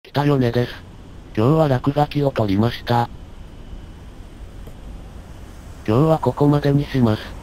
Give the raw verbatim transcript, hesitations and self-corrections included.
北米です。今日は落書きを取りました。今日はここまでにします。